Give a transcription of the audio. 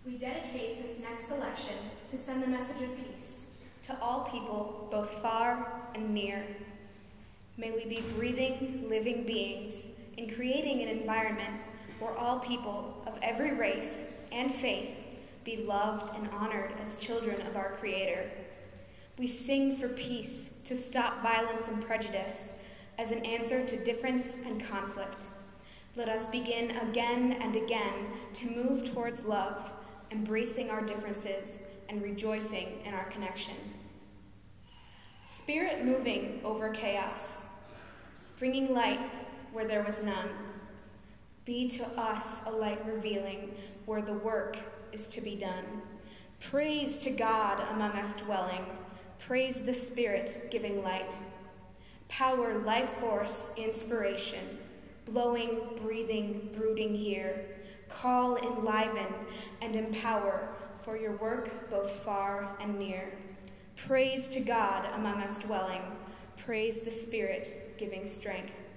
We dedicate this next selection to send the message of peace to all people, both far and near. May we be breathing, living beings in creating an environment where all people of every race and faith be loved and honored as children of our Creator. We sing for peace to stop violence and prejudice as an answer to difference and conflict. Let us begin again and again to move towards love, embracing our differences and rejoicing in our connection. Spirit moving over chaos, bringing light where there was none. Be to us a light revealing where the work is to be done. Praise to God among us dwelling. Praise the Spirit giving light. Power, life force, inspiration, blowing, breathing, brooding here. Call, enliven, and empower for your work both far and near. Praise to God among us dwelling. Praise the Spirit giving strength.